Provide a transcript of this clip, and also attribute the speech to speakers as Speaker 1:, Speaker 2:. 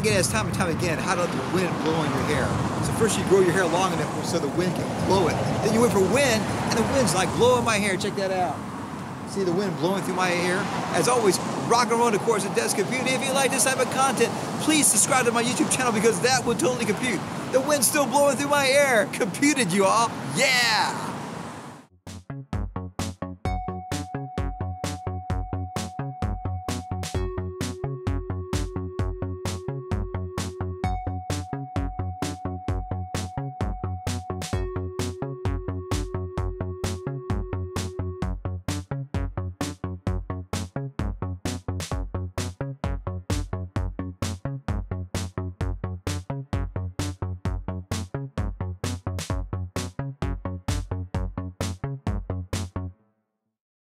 Speaker 1: get asked time and time again how to let the wind blow on your hair. So first you grow your hair long enough so the wind can blow it. Then you wait for wind, and the wind's like blowing my hair. Check that out. See the wind blowing through my hair? As always, rock and roll the course of Desk Computing. If you like this type of content, please subscribe to my YouTube channel because that would totally compute. The wind's still blowing through my hair. Computed, you all. Yeah!